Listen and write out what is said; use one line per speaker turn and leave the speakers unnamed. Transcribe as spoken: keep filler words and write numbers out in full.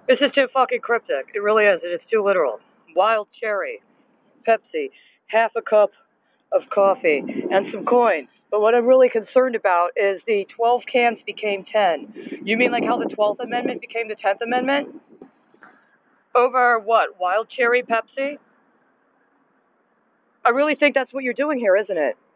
This is too fucking cryptic. It really is. It is too literal. Wild cherry, Pepsi, half a cup of coffee, and some coins. But what I'm really concerned about is the twelve cans became ten. You mean like how the twelfth Amendment became the tenth Amendment? Over what? Wild cherry Pepsi? I really think that's what you're doing here, isn't it?